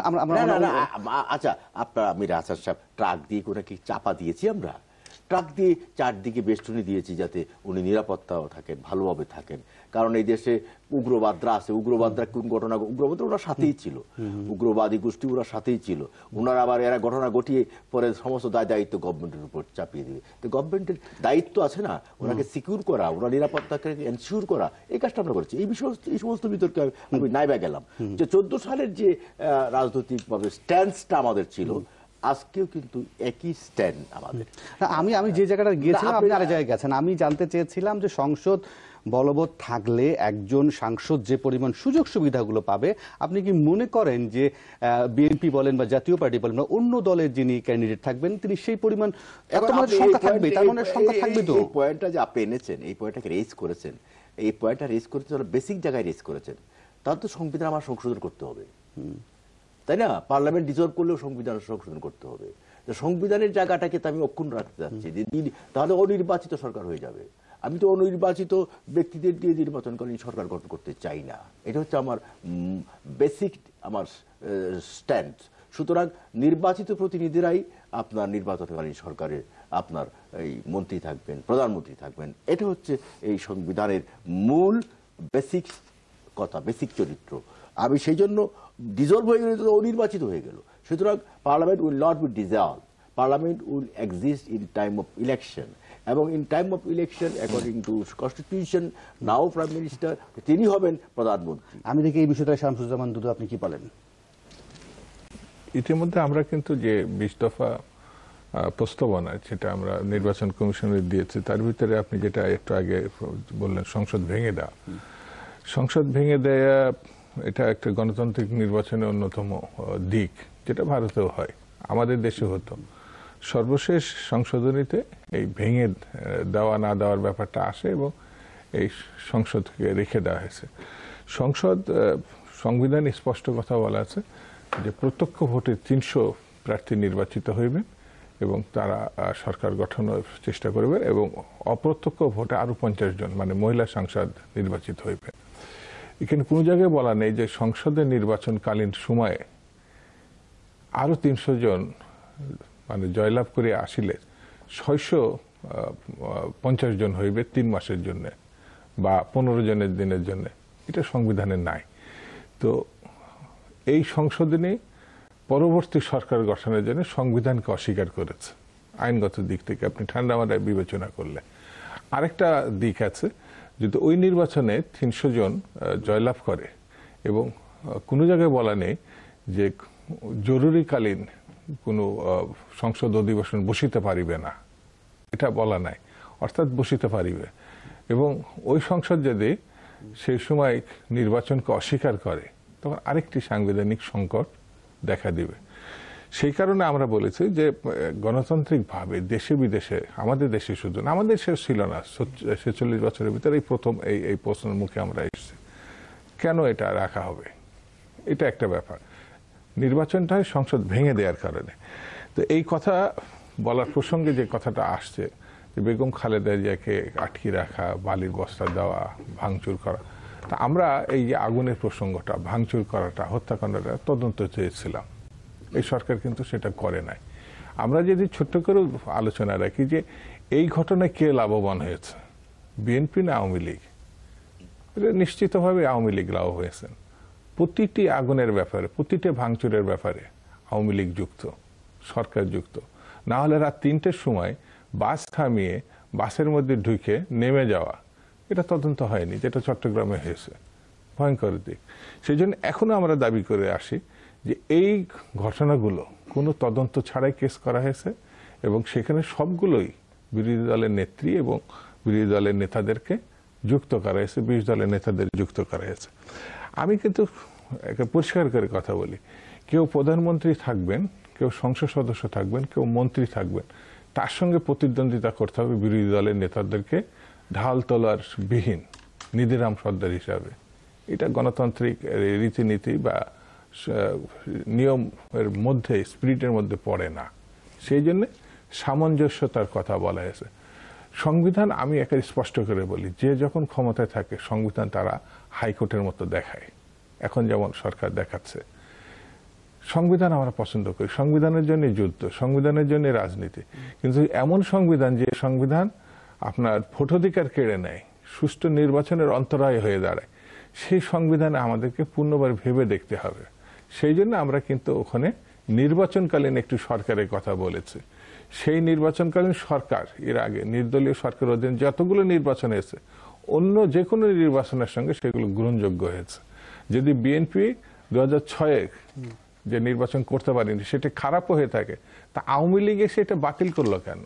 আচ্ছা, আমি রাজার সাহেব, ট্রাক দিয়ে ওনাকে চাপা দিয়েছি আমরা? ট্রাক দিয়ে চারদিকে বেষ্টনী দিয়েছি যাতে উনি নিরাপত্তাও থাকেন, ভালোভাবে থাকেন। কারণ এই দেশে উগ্রবাদরা আছে, উগ্রবাদরা কোন ঘটনা, উগ্রবাদ ওরা সাথেই ছিল, উগ্রবাদী গোষ্ঠী ওরা সাথেই ছিল। ওনারা আবার এরা ঘটনা ঘটিয়ে পরে সমস্ত দায়িত্ব গভর্নমেন্টের উপর চাপিয়ে দিবে। তো গভর্নমেন্টের দায়িত্ব আছে না ওনাকে সিকিউর করা, ওনার নিরাপত্তাকে এনশিওর করা, এই কাজটা আমরা করেছি। এই সমস্ত বিতর্কে আমি নাইবা গেলাম যে 14 সালের যে রাজনৈতিকভাবে স্ট্যান্সটা আমাদের ছিল, আজকেও কিন্তু একই স্ট্যান্ড আমাদের। আমি যে জায়গাটা গিয়েছিলাম, আপনি আরেক জায়গায় গেছেন। আমি জানতে চেয়েছিলাম যে সংসদ বলবৎ থাকলে একজন সাংসদ যে পরিমাণ সুযোগ সুবিধাগুলো পাবে, আপনি কি মনে করেন যে বিএনপি বলেন বা জাতীয় পার্টি বলেন বা অন্য দলের যিনি ক্যান্ডিডেট থাকবেন তিনি সেই পরিমাণ সংখ্যা থাকবে? তার মানে সংখ্যা থাকবে তো। এই পয়েন্টটা যে আপনি এনেছেন, এই পয়েন্টটাকে রেজ করেছেন, এই পয়েন্টটা রেজ করেছেন বেসিক জায়গায় রেজ করেছেন। তার তো সংবিধান আমার সংশোধন করতে হবে, তাই না? পার্লামেন্ট ডিজলভ করলেও সংবিধান সংশোধন করতে হবে। সংবিধানের জায়গাটাকে তো আমি অক্ষুণ্ণ রাখতে চাচ্ছি, তাহলে অনির্বাচিত সরকার হয়ে যাবে। আমি তো অনির্বাচিত ব্যক্তিদের দিয়ে নির্বাচনকালীন সরকার গঠন করতে চাই না। এটা হচ্ছে আমার বেসিক আমার স্ট্যান্ড। সুতরাং নির্বাচিত প্রতিনিধিরাই আপনার নির্বাচনকালীন সরকারের আপনার এই মন্ত্রী থাকবেন, প্রধানমন্ত্রী থাকবেন। এটা হচ্ছে এই সংবিধানের মূল বেসিক কথা, বেসিক চরিত্র। আমি সেই জন্য ডিজলভ হয়ে গেলে তো অনির্বাচিত হয়ে গেল। সুতরাং parliament will not be dissolve, parliament will exist in time of election. এবং in time of election according to constitution, now prime minister, তিনি হবেন প্রধানমন্ত্রী। আমি দেখি এই বিষয়টা শামসুজ্জামান দুদু, আপনি কি বলেন? ইতিমধ্যে আমরা কিন্তু যে 20 দফা প্রস্তাবনা যেটা আমরা নির্বাচন কমিশনের দিয়েছি, তার ভিতরে আপনি যেটা একটু আগে বললেন সংসদ ভেঙে দেওয়া, সংসদ ভেঙে দেয়া এটা একটা গণতান্ত্রিক নির্বাচনের অন্যতম দিক, যেটা ভারতেও হয়, আমাদের দেশে হতো। সর্বশেষ সংশোধনীতে এই ভেঙে দেওয়া না দেওয়ার ব্যাপারটা আসে এবং এই সংসদকে রেখে দেওয়া হয়েছে। সংবিধানে স্পষ্ট কথা বলা আছে যে প্রত্যক্ষ ভোটে 300 প্রার্থী নির্বাচিত হইবেন এবং তারা সরকার গঠনের চেষ্টা করবেন এবং অপ্রত্যক্ষ ভোটে আরো 50 জন মানে মহিলা সাংসদ নির্বাচিত হইবেন। এখানে কোনো জায়গায় বলা নেই যে সংসদের নির্বাচনকালীন সময়ে আরো 300 জন মানে জয়লাভ করে আসিলে 650 জন হইবে 3 মাসের জন্য বা 15 জনের দিনের জন্য। এটা সংবিধানে নাই। তো এই সংশোধনী পরবর্তী সরকার গঠনের জন্য সংবিধানকে অস্বীকার করেছে আইনগত দিক থেকে আপনি ঠান্ডা মাথায় বিবেচনা করলে। আরেকটা দিক আছে, যদি ওই নির্বাচনে 300 জন জয়লাভ করে এবং কোনো জায়গায় বলা নেই যে জরুরিকালীন কোনো সংসদ অধিবেশন বসিতে পারিবে না, এটা বলা নাই, অর্থাৎ বসিতে পারিবে। এবং ওই সংসদ যদি সেই সময় নির্বাচনকে অস্বীকার করে তখন আরেকটি সাংবিধানিক সংকট দেখা দিবে। সেই কারণে আমরা বলেছি যে গণতান্ত্রিকভাবে দেশে বিদেশে, আমাদের দেশে শুধু না, আমাদের দেশেও ছিল না 46 বছরের ভিতরে এই প্রথম এই প্রশ্নের মুখে আমরা এসেছি, কেন এটা রাখা হবে? এটা একটা ব্যাপার। নির্বাচনটা সংসদ ভেঙে দেওয়ার কারণে। তো এই কথা বলার প্রসঙ্গে যে কথাটা আসছে যে বেগম খালেদা জিয়াকে আটকে রাখা, বালির বস্তা দেওয়া, ভাঙচুর করা, তা আমরা এই যে আগুনের প্রসঙ্গটা, ভাঙচুর করাটা, হত্যাকাণ্ডটা তদন্ত চেয়েছিলাম। এই সরকার কিন্তু সেটা করে নাই। আমরা যদি ছোট্ট করে আলোচনা রাখি যে এই ঘটনায় কে লাভবান হয়েছে, বিএনপি না আওয়ামী লীগ? এটা নিশ্চিতভাবে আওয়ামী লীগ লাভ হয়েছেন। প্রতিটি আগুনের ব্যাপারে, প্রতিটি ভাঙচুরের ব্যাপারে আওয়ামী লীগ যুক্ত, সরকার যুক্ত। না হলে রাত 3টের সময় বাস থামিয়ে বাসের মধ্যে ঢুকে নেমে যাওয়া, এটা তদন্ত হয়নি, যেটা চট্টগ্রামে হয়েছে। ভয়ঙ্কর দিক। সেই জন্য এখনো আমরা দাবি করে আসি যে এই ঘটনাগুলো কোনো তদন্ত ছাড়াই কেস করা হয়েছে এবং সেখানে সবগুলোই বিরোধী দলের নেত্রী এবং বিরোধী দলের নেতাদেরকে যুক্ত করা হয়েছে, 20 দলের নেতাদের যুক্ত করা হয়েছে। আমি কিন্তু পরিষ্কার করে কথা বলি, কেউ প্রধানমন্ত্রী থাকবেন, কেউ সংসদ সদস্য থাকবেন, কেউ মন্ত্রী থাকবেন, তার সঙ্গে প্রতিদ্বন্দ্বিতা করতে হবে বিরোধী দলের নেতাদেরকে ঢাল তোলার বিহীন নিধিরাম সর্দার হিসাবে। এটা গণতান্ত্রিক রীতিনীতি বা নিয়মের মধ্যে, স্পিরিটের মধ্যে পড়ে না। সেই জন্য সামঞ্জস্যতার কথা বলা হয়েছে। সংবিধান, আমি একে স্পষ্ট করে বলি, যে যখন ক্ষমতায় থাকে সংবিধান তারা হাইকোর্টের মতো দেখায়, এখন যেমন সরকার দেখাচ্ছে। সংবিধান আমরা পছন্দ করি, সংবিধানের জন্য যুদ্ধ, সংবিধানের জন্য রাজনীতি, কিন্তু এমন সংবিধান যে সংবিধান আপনার ভোটাধিকার কেড়ে নেয়, সুষ্ঠু নির্বাচনের অন্তরায় হয়ে দাঁড়ায়, সেই সংবিধানে আমাদেরকে পূর্ণবার ভেবে দেখতে হবে। সেই জন্য আমরা কিন্তু ওখানে নির্বাচনকালীন একটু সরকারের কথা বলেছি। সেই নির্বাচনকালীন সরকার, এর আগে নির্দলীয় সরকার অধীন যতগুলো নির্বাচন হয়েছে, অন্য যে কোনো নির্বাচনের সঙ্গে সেগুলো গ্রহণযোগ্য হয়েছে। যদি বিএনপি 2006-এ যে নির্বাচন করতে পারেনি সেটা খারাপও হয়ে থাকে, তা আওয়ামী লীগে সেটা বাতিল করলো কেন?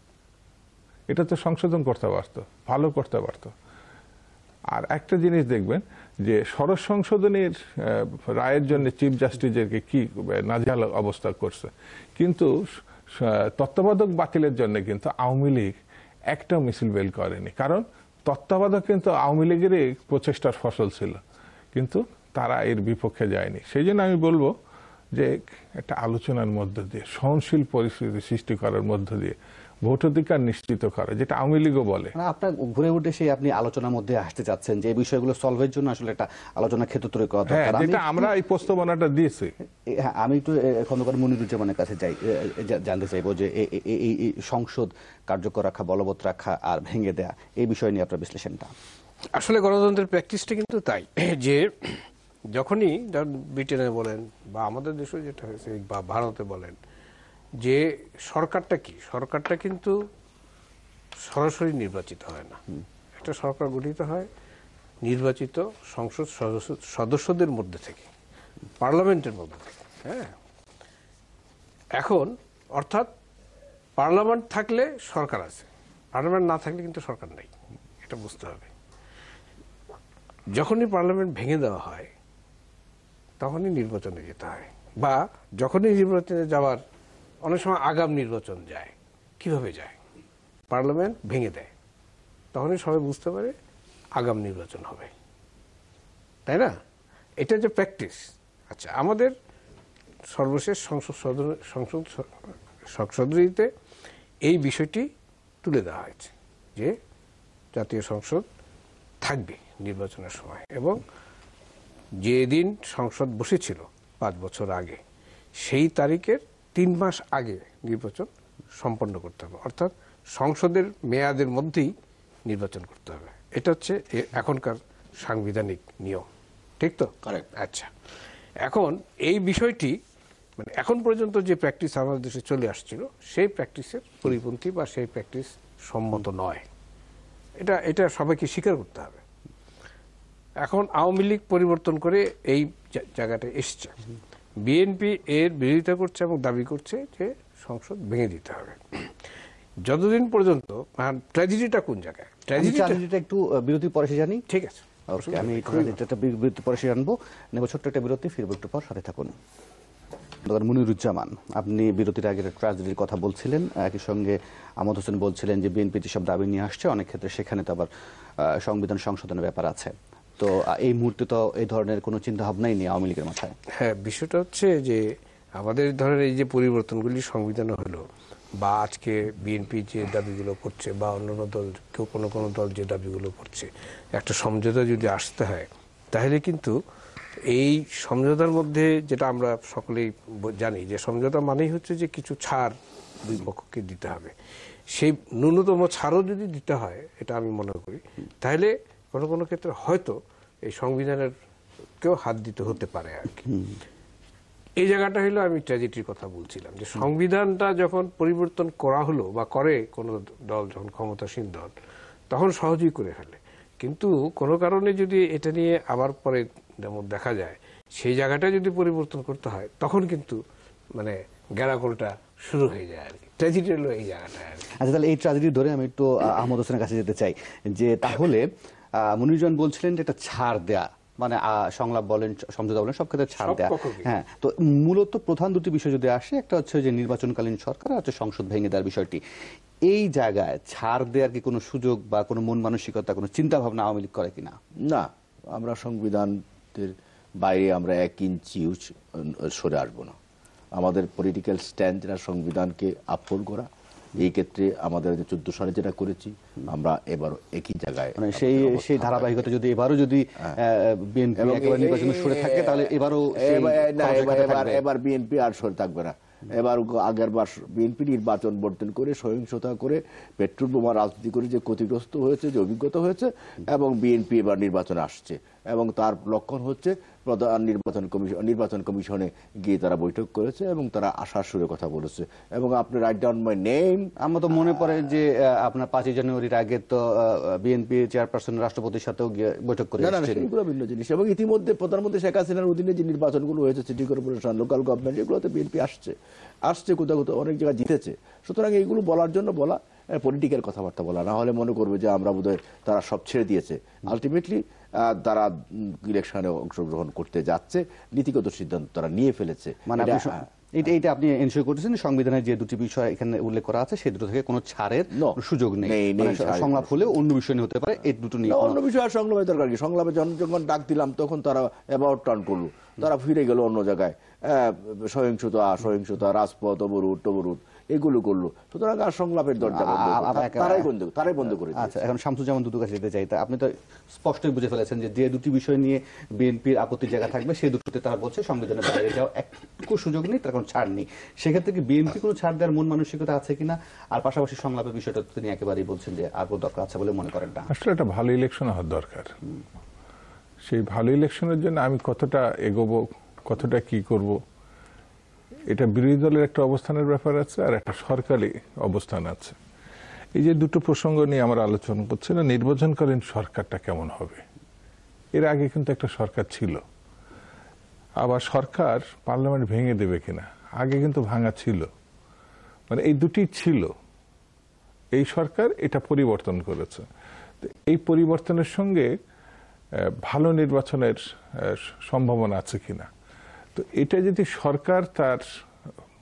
এটা তো সংশোধন করতে পারতো, ভালো করতে পারতো। আর একটা জিনিস দেখবেন যে ষড় সংশোধনের রায়ের জন্য চিফ জাস্টিসকে কি নাজেহাল অবস্থা করছে, কিন্তু তত্ত্বাবধায়ক বাতিলের জন্য কিন্তু আওয়ামী লীগ একটা মিছিল বের করেনি। কারণ তত্ত্বাবধায়ক কিন্তু আওয়ামী লীগেরই প্রচেষ্টার ফসল ছিল, কিন্তু তারা এর বিপক্ষে যায়নি। সেই জন্য আমি বলবো যে একটা আলোচনার মধ্য দিয়ে, সহনশীল পরিস্থিতি সৃষ্টি করার মধ্য দিয়ে ভোটাধিকার নিশ্চিত করা, যেটা আওয়ামী লীগও বলে। আপনার ঘুরে উঠে সেই আপনি আলোচনার মধ্যে আসতে চাচ্ছেন যে এই বিষয়গুলো সলভের জন্য আসলে একটা আলোচনার ক্ষেত্র তৈরি করা দরকার। যেটা আমরা এই প্রস্তাবনাটা দিয়েছি। হ্যাঁ, আমি একটু খন্দকার মনিরুজ্জামানের কাছে যাই, জানতে চাইবো যে এই সংসদ কার্যকর রাখা, বলবৎ রাখা আর ভেঙে দেয়া, এই বিষয় নিয়ে আপনার বিশ্লেষণটা। আসলে গণতন্ত্রের প্র্যাকটিসটা কিন্তু তাই যে যখনই ব্রিটেনে বলেন বা আমাদের দেশে যেটা হয়েছে বা ভারতে বলেন যে সরকারটা কি, সরকারটা কিন্তু সরাসরি নির্বাচিত হয় না। একটা সরকার গঠিত হয় নির্বাচিত সংসদ সদস্যদের মধ্যে থেকে, পার্লামেন্টের মধ্যে থেকে। হ্যাঁ, এখন অর্থাৎ পার্লামেন্ট থাকলে সরকার আছে, পার্লামেন্ট না থাকলে কিন্তু সরকার নেই, এটা বুঝতে হবে। যখনই পার্লামেন্ট ভেঙে দেওয়া হয় তখনই নির্বাচনে যেতে হয়, বা যখনই নির্বাচনে যাওয়ার অনেক সময় আগাম নির্বাচন যায়। কিভাবে যায়? পার্লামেন্ট ভেঙে দেয়, তখনই সবাই বুঝতে পারে আগাম নির্বাচন হবে, তাই না? এটা যে প্র্যাকটিস। আচ্ছা, আমাদের সর্বশেষ সংসদীতে এই বিষয়টি তুলে দেওয়া হয়েছে যে জাতীয় সংসদ থাকবে নির্বাচনের সময়, এবং যেদিন সংসদ বসেছিল 5 বছর আগে, সেই তারিখের 3 মাস আগে নির্বাচন সম্পন্ন করতে হবে, অর্থাৎ সংসদের মেয়াদের মধ্যেই নির্বাচন করতে হবে। এটা হচ্ছে এখনকার সাংবিধানিক নিয়ম, ঠিক তো? কারেক্ট। আচ্ছা, এখন এই বিষয়টি মানে এখন পর্যন্ত যে প্র্যাকটিস আমাদের দেশে চলে আসছিল, সেই প্র্যাকটিসের পরিপন্থী বা সেই প্র্যাকটিস সম্মত নয়। এটা সবাইকে স্বীকার করতে হবে। এখন আওয়ামী লীগ পরিবর্তন করে এই জায়গাটা এসছে, বিএনপি এর বিরোধিতা করছে এবং দাবি করছে যে সংসদ ভেঙে দিতে হবে। যতদিন পর্যন্ত ট্র্যাজেডিটা কোন জায়গায়, ট্র্যাজেডিটা একটু বিরতি পরে এসে জানি। ঠিক আছে, আমি একটা বিরতি পরে এসে জানবো, নেব ছোট্ট একটা বিরতি, ফিরবো একটু পর, সাথে থাকুন। মনিরুজ্জামান, আপনি বিরতির আগে ট্র্যাজেডির কথা বলছিলেন, একই সঙ্গে আমদ হোসেন বলছিলেন যে বিএনপি যেসব দাবি নিয়ে আসছে অনেক ক্ষেত্রে সেখানে তো আবার সংবিধান সংশোধনের ব্যাপার আছে। তো এই মুহূর্তে তো এই ধরনের কোনো চিন্তা ভাবনাই নেই আওয়ামী লীগের মাথায়। হ্যাঁ, বিষয়টা হচ্ছে যে আমাদের ধরনের এই যে পরিবর্তনগুলি সংবিধানে হলো, বা আজকে বিএনপি যে দাবিগুলো করছে বা অন্যান্য দল, কেউ কোনো দল যে দাবিগুলো করছে, একটা সমঝোতা যদি আসতে হয়, তাহলে কিন্তু এই সমঝোতার মধ্যে যেটা আমরা সকলেই জানি যে সমঝোতা মানেই হচ্ছে যে কিছু ছাড় দুই পক্ষকে দিতে হবে। সেই ন্যূনতম ছাড়ও যদি দিতে হয়, এটা আমি মনে করি, তাহলে কোনো ক্ষেত্রে হয়তো এই সংবিধানের কেউ হাত দিতে হতে পারে আর কি। এই জায়গাটা হলো আমি ট্র্যাজেডির কথা বলছিলাম, যে সংবিধানটা যখন পরিবর্তন করা হলো বা করে কোনো দল, যখন ক্ষমতাসীন দল, তখন সহজেই করে ফেলে। কিন্তু কোনো কারণে যদি এটা নিয়ে আবার পরে যেমন দেখা যায় সেই জায়গাটা যদি পরিবর্তন করতে হয়, তখন কিন্তু মানে গ্যারাগোলটা শুরু হয়ে যায় আর কি। ট্র্যাজেডি হলো এই জায়গাটা আর কি। আচ্ছা, তাহলে এই ট্র্যাজেডি ধরে আমি একটু আহমদ হোসেনের কাছে যেতে চাই, যে তাহলে মনিরুজ্জামান বলছিলেন যে এটা ছাড় দেয়া, মানে সংলাপ বলেন, সমঝোতা বলেন, সব ক্ষেত্রে ছাড় দেয়া। হ্যাঁ, তো মূলত প্রধান দুটি বিষয় যদি আসে, একটা হচ্ছে যে নির্বাচনকালীন সরকার, আর হচ্ছে সংসদ ভেঙে দেওয়ার বিষয়টি। এই জায়গায় ছাড় দেওয়ার কি কোনো সুযোগ বা কোনো মন মানসিকতা, কোনো চিন্তা ভাবনা আওয়ামী লীগ করে কিনা? না, আমরা সংবিধানের বাইরে আমরা 1 ইঞ্চিও সরে আসবো না। আমাদের পলিটিক্যাল স্ট্যান্ড যেটা সংবিধানকে আপহোল্ড করা, এই ক্ষেত্রে আমাদের 14 সালে যেটা করেছি, আমরা এবারও একই জায়গায়, মানে সেই ধারাবাহিকতা যদি এবারও যদি বিএনপি একেবারে নির্বাচনে সরে থাকে, তাহলে এবার বিএনপি আর সরে থাকবে না। এবার আগের বার বিএনপি নির্বাচন বর্জন করে, সহিংসতা করে, পেট্রোল বোমা রাজনীতি করে যে ক্ষতিগ্রস্ত হয়েছে, যে অভিজ্ঞতা হয়েছে, এবং বিএনপি এবার নির্বাচনে আসছে, এবং তার লক্ষণ হচ্ছে প্রধান নির্বাচন কমিশনে গিয়ে তারা বৈঠক করেছে এবং তারা আশার সুরে কথা বলেছে। এবং আপনি রাইট ডাউন মাই নেম, আমরা তো মনে পড়ে যে আপনার 5ই জানুয়ারির আগে তো বিএনপি চেয়ারপারসন রাষ্ট্রপতির সাথেও গিয়ে বৈঠক করে এসেছেন। এগুলো ভিন্ন জিনিস। এবং ইতিমধ্যে প্রধানমন্ত্রী শেখ হাসিনার অধীনে যে নির্বাচনগুলো হয়েছে, সিটি কর্পোরেশন, লোকাল গভর্নমেন্ট, এগুলোতে বিএনপি আসছে কোথাও অনেক জায়গায় জিতেছে। সুতরাং এইগুলো বলার জন্য বলা, পলিটিক্যাল কথাবার্তা বলা, না হলে মনে করবে যে আমরা বোধহয় তারা সব ছেড়ে দিয়েছে। আলটিমেটলি তারা ইলেকশনে অংশগ্রহণ করতে যাচ্ছে, নীতিগত সিদ্ধান্ত তারা নিয়ে ফেলেছে। মানে এইটা আপনি এনশিওর করতেছেন সংবিধানের যে দুটি বিষয় এখানে উল্লেখ করা আছে, সেই দুটো থেকে কোনো ছাড়ের সুযোগ নেই। সংলাপ হলেও অন্য বিষয় নিয়ে হতে পারে, এই দুটো নিয়ে অন্য বিষয়। আর সংলাপের দরকার কি? সংলাপে যখন ডাক দিলাম তখন তারা অ্যাবাউট টার্ন করলো, তারা ফিরে গেল অন্য জায়গায়, সহিংসতা, রাজপথ অবরোধ এগুলো করলো। সুতরাং আর সংলাপের দরজা তারাই বন্ধ করে। আচ্ছা, এখন শামসুজ্জামান দুটোর কাছে যেতে চাই। আপনি তো স্পষ্টই বুঝে ফেলেছেন যে দুটি বিষয় নিয়ে বিএনপির আপত্তির জায়গা থাকবে, সেই দুটোতে তারা বলছে সংবিধানের বাইরে যাওয়া একটু সুযোগ নেই, তার কোনো ছাড় নেই। সেক্ষেত্রে কি বিএনপি কোনো ছাড় দেওয়ার মন মানসিকতা আছে কিনা? আর পাশাপাশি সংলাপের বিষয়টা তিনি একেবারেই বলছেন যে আর দরকার আছে বলে মনে করেন না। আসলে একটা ভালো ইলেকশন হওয়ার দরকার। সেই ভালো ইলেকশনের জন্য আমি কতটা এগোবো, কতটা কি করব, এটা বিরোধী দলের একটা অবস্থানের ব্যাপার আছে, আর একটা সরকারি অবস্থান আছে। এই যে দুটো প্রসঙ্গ নিয়ে আমরা আলোচনা করছি না, নির্বাচনকালীন সরকারটা কেমন হবে। এর আগে কিন্তু একটা সরকার ছিল, আবার সরকার পার্লামেন্ট ভেঙে দেবে কিনা, আগে কিন্তু ভাঙা ছিল, মানে এই দুটি ছিল। এই সরকার এটা পরিবর্তন করেছে। এই পরিবর্তনের সঙ্গে ভালো নির্বাচনের সম্ভাবনা আছে কিনা, তো এটা যদি সরকার তার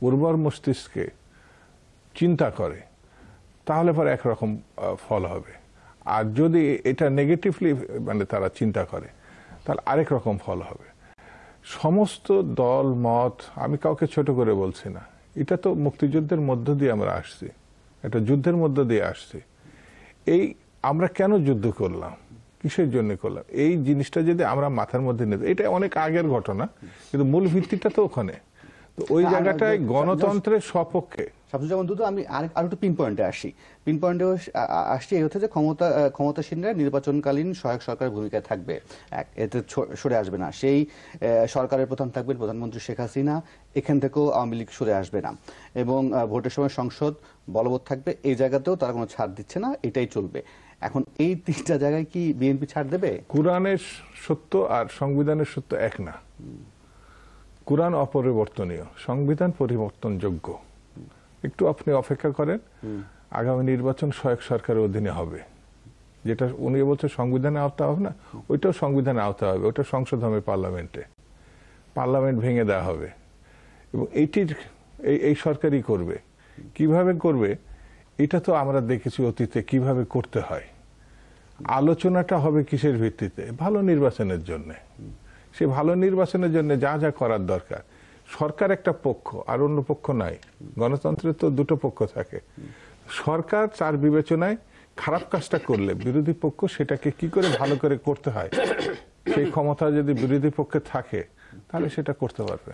উর্বর মস্তিষ্কে চিন্তা করে, তাহলে পরে একরকম ফল হবে। আর যদি এটা নেগেটিভলি মানে তারা চিন্তা করে, তাহলে আরেক রকম ফল হবে। সমস্ত দল মত, আমি কাউকে ছোট করে বলছি না, এটা তো মুক্তিযুদ্ধের মধ্য দিয়ে আমরা আসছি, একটা যুদ্ধের মধ্য দিয়ে আসছি। এই আমরা কেন যুদ্ধ করলাম, কিসের জন্য করলাম, এই জিনিসটা যদি আমরা মাথার মধ্যে নিতে, এটা অনেক আগের ঘটনা, কিন্তু মূল ভিত্তিটা তো ওখানে। তো ওই জায়গাটায় গণতন্ত্রের সপক্ষে। শামসুজ্জামান দুদু, আমি আর একটু পিন পয়েন্টে আসি। পিন পয়েন্টে আসছি এই হচ্ছে যে ক্ষমতাসীনরা নির্বাচনকালীন সহায়ক সরকারের ভূমিকায় থাকবে, এতে সরে আসবে না। সেই সরকারের প্রধান থাকবেন প্রধানমন্ত্রী শেখ হাসিনা, এখান থেকেও আওয়ামী লীগ সরে আসবে না, এবং ভোটের সময় সংসদ বলবৎ থাকবে। এই জায়গাতেও তারা কোনো ছাড় দিচ্ছে না, এটাই চলবে। এখন এই তিনটা জায়গায় কি বিএনপি ছাড় দেবে? কোরআনের সত্য আর সংবিধানের সত্য এক না। কোরআন অপরিবর্তনীয়, সংবিধান পরিবর্তনযোগ্য। একটু আপনি অপেক্ষা করেন, আগামী নির্বাচন সহায়ক সরকারের অধীনে হবে। যেটা উনি বলছে সংবিধানে আওতা হবে না, ওইটাও সংবিধানে আওতা হবে, ওটা সংসদ হবে পার্লামেন্টে, পার্লামেন্ট ভেঙে দেওয়া হবে। এবং এই সরকারই করবে। কিভাবে করবে এটা তো আমরা দেখেছি অতীতে কিভাবে করতে হয়। আলোচনাটা হবে কিসের ভিত্তিতে? ভালো নির্বাচনের জন্য। সে ভালো নির্বাচনের জন্য যা যা করার দরকার, সরকার একটা পক্ষ আর অন্য পক্ষ নাই। গণতন্ত্রের তো দুটো পক্ষ থাকে। সরকার তার বিবেচনায় খারাপ কাজটা করলে বিরোধী পক্ষ সেটাকে কি করে ভালো করে করতে হয়, সেই ক্ষমতা যদি বিরোধী পক্ষে থাকে, তাহলে সেটা করতে পারবে।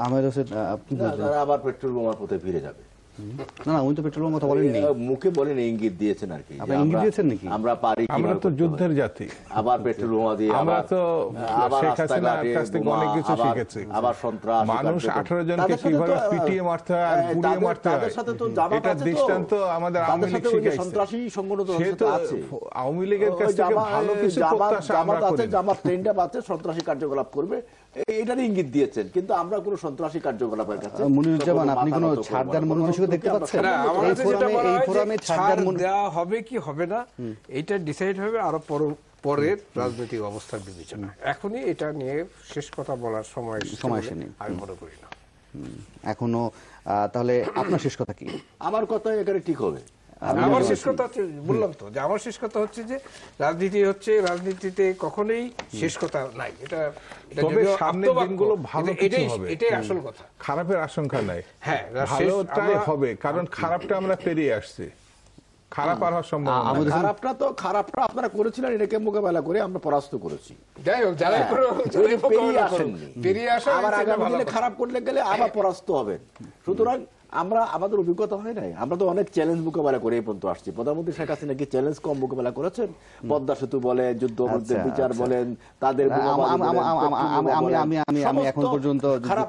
আবার পেট্রোল বোমার পথে ফিরে যাবে। না না, উনি তো পেট্রোল বোমার কথা বলেননি, মুখে বলেন, ইঙ্গিত দিয়েছেন আর কি। আপনি ইঙ্গিত দিয়েছেন নাকি? আমরা পারি, আমরা তো যুদ্ধের জাতি, আবার পেট্রোল বোমা দিয়ে, আমরা তো শেখ হাসিনার কাছ থেকে অনেক কিছু শিখেছি। আবার সন্ত্রাস, মানুষ 18 জনকে কিভাবে পিটিয়ে মারতে হয় আর গুড়িয়ে মারতে হয়, এটা দৃষ্টান্ত আমাদের আওয়ামী লীগ শিখাইছে। সন্ত্রাসী সংগঠন সে তো আওয়ামী লীগের কাছ থেকে ভালো কিছু প্রত্যাশা আমরা করি। জামাত ট্রেন্ডে বাতে সন্ত্রাসী কার্যকলাপ করবে, এটার ইঙ্গিত দিয়েছেন, কিন্তু আমরা কোনো সন্ত্রাসী কার্যকলাপের কাছে। মনিরুজ্জামান, আপনি কোনো ছাড় দেওয়ার মনোমানসিকতা দেখতে পাচ্ছেন? এই ফোরামে ছাড় দেওয়া হবে কি হবে না, এটা ডিসাইড হবে আরো পরের রাজনৈতিক অবস্থার বিবেচনা। এখনই এটা নিয়ে শেষ কথা বলার সময় নেই, আমি মনে করি না এখনো। তাহলে আপনার শেষ কথা কি? আমার কথা এখানে ঠিক হবে। আমার শেষ কথা হচ্ছে, বললাম তো যে আমার শেষ কথা হচ্ছে যে রাজনীতিতে কখনোই শেষ কথা নাই। এটা সামনের দিনগুলো ভালো কিছু হবে, এটাই আসল কথা। খারাপের আশঙ্কা নাই। হ্যাঁ, ভালোটাই হবে, কারণ খারাপটা আমরা পেরিয়ে আসছি। খারাপ আর হওয়ার সম্ভাবনা। খারাপটা আপনারা করেছিলেন, এটাকে মোকাবেলা করে আমরা পরাস্ত করেছি। যাই হোক, যারা পেরিয়ে আসেন, আবার আগামী দিনে খারাপ করলে গেলে আবার পরাস্ত হবেন। সুতরাং আমাদের অভিজ্ঞতা হয় নাই, আমরা তো অনেক চ্যালেঞ্জ মোকাবেলা করে এই পর্যন্ত আসছি। প্রধানমন্ত্রী শেখ হাসিনা কি চ্যালেঞ্জ কম মোকাবেলা করেছেন? পদ্মা সেতু বলেন, যুদ্ধ বিচার বলেন, তাদের আমি এখন পর্যন্ত খারাপ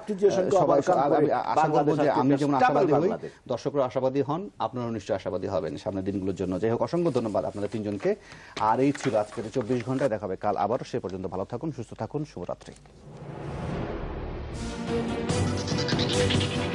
আমি যেমন আশাবাদী হই, দর্শকরা আশাবাদী হন, আপনারা নিশ্চয়ই আশাবাদী হবেন সামনের দিনগুলোর জন্য। যাই হোক, অসংখ্য ধন্যবাদ আপনাদের তিনজনকে। আর এই ছিল আজকের 24 ঘন্টায়, দেখা হবে কাল আবার। সে পর্যন্ত ভালো থাকুন, সুস্থ থাকুন, শুভরাত্রি।